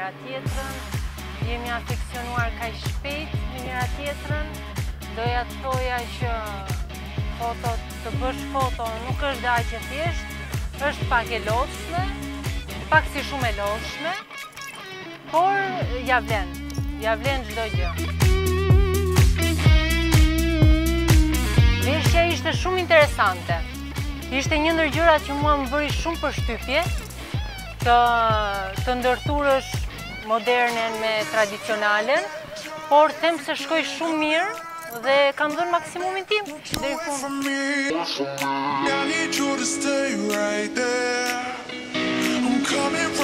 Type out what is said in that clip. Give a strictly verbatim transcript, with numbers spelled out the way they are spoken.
njëra tjetrën, jemi afeksionuar kaq shpejt me njëra tjetrën. Doja të thoja që foto, të bësh foto nuk është dhe aq e thjeshtë, është pak e lodhshme, pak si shumë e lodhshme, por ja vlen, ja vlen çdo gjë. Veshja ishte shumë interesante. Ishte një ndër gjërat që mua më bëri shumë përshtypje, të, të ndërthurësh modernen me tradicionalen, por them se shkoi shumë mirë dhe kam dhënë maksimumin tim deri në fund.